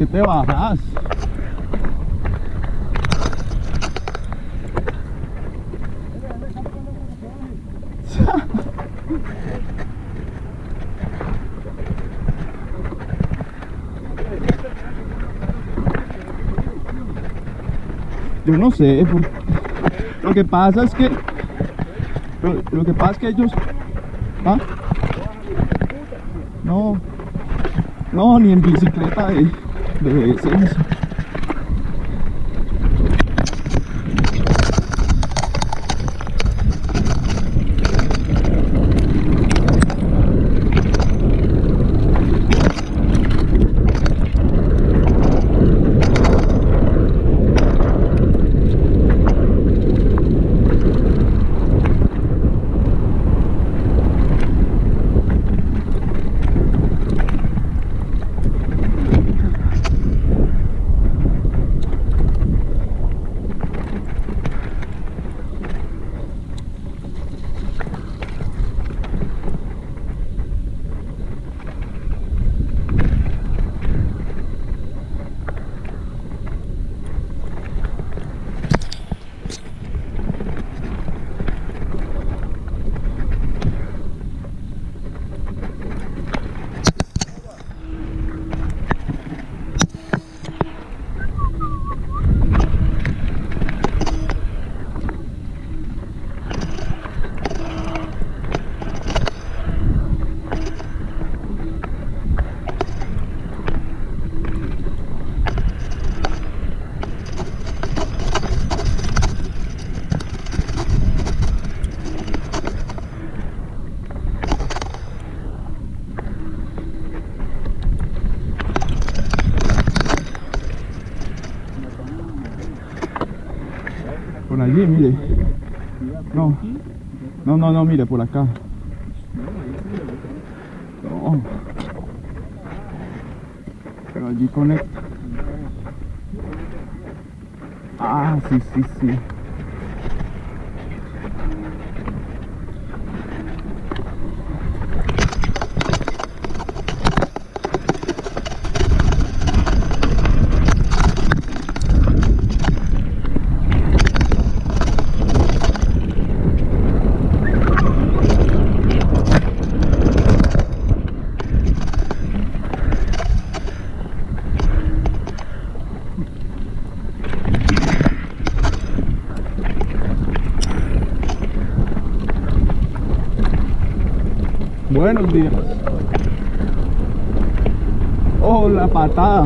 qué te bajas? Yo no sé, lo que pasa es que lo que pasa es que ellos, ¿ah? No, ni en bicicleta de descenso. Por allí, mire. No, mire, por acá. No. Pero allí conecta. Ah, sí. Buenos días. Oh, la patada.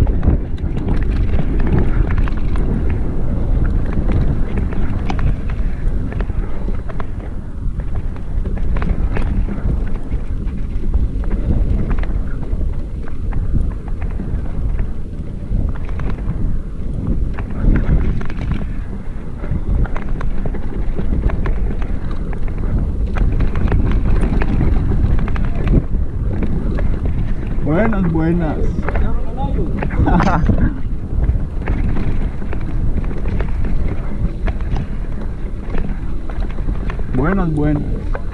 Buenas. Buenas.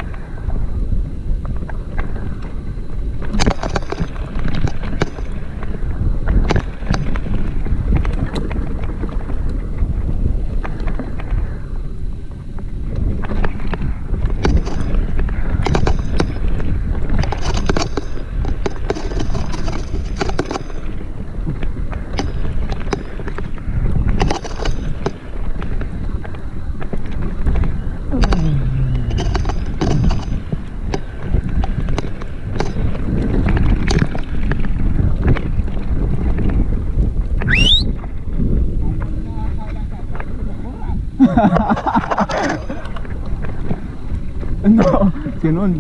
No, que no.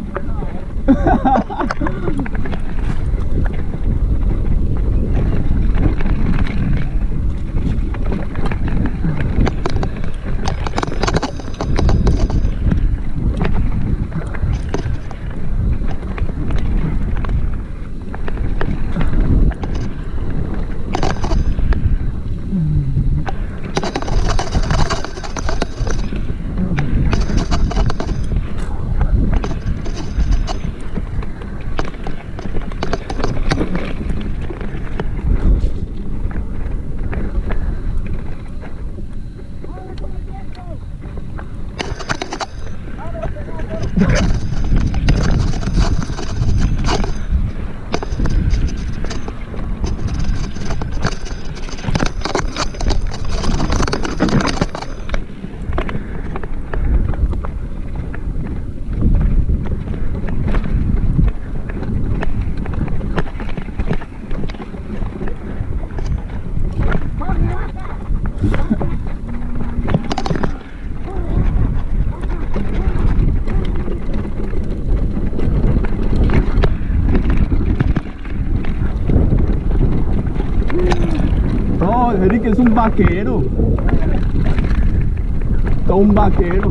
Eric es un vaquero. Todo un vaquero.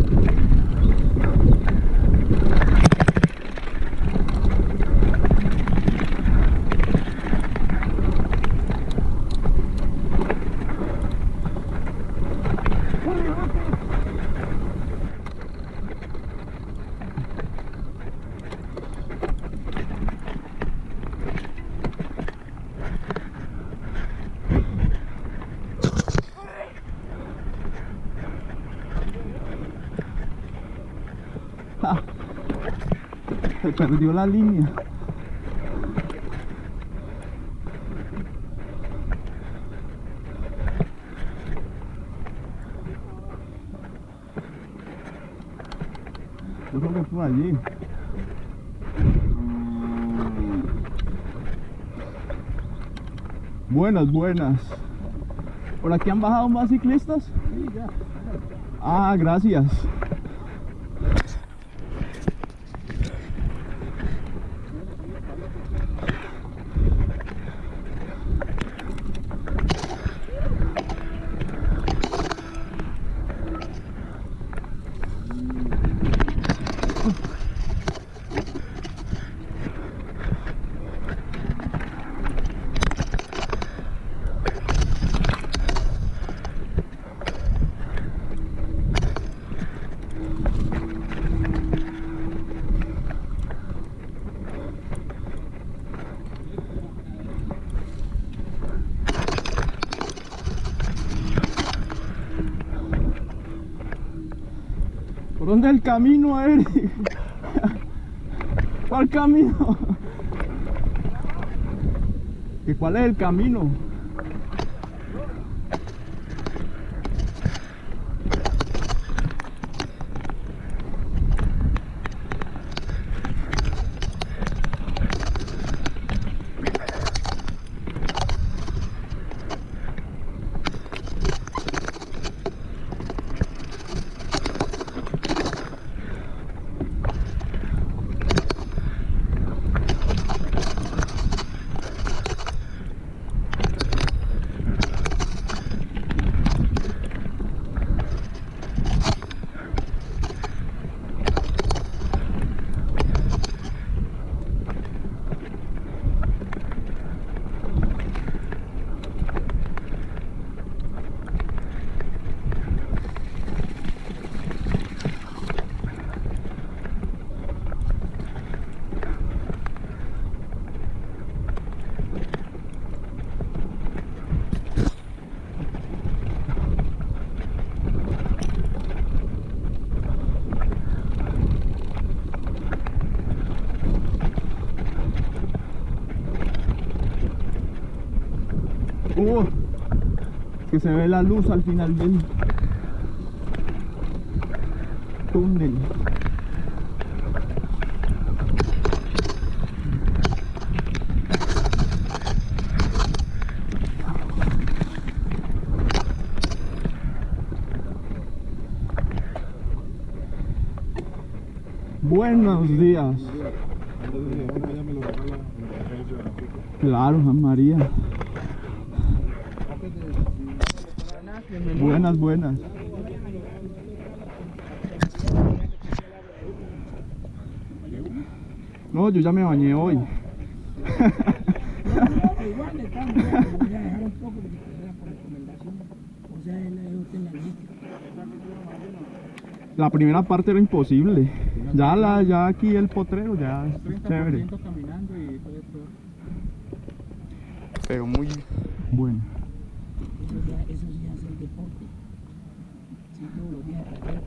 Se perdió la línea. Yo creo que fue allí. Buenas, buenas. ¿Por aquí han bajado más ciclistas? Sí, ya. Ah, gracias. ¿Por dónde es el camino, Eric? ¿Cuál camino? ¿Y cuál es el camino? Que se ve la luz al final del túnel. Buenos días. Claro, Juan María. Buenas, buenas. No, yo ya me bañé hoy. Igual están, voy a dejar un poco porque era por recomendación. O sea, él en la lista. La primera parte era imposible. Ya aquí el potrero ya es chévere. Caminando y todo esto. Pero muy bueno. Eso sí hace el deporte. Sí, todos los días.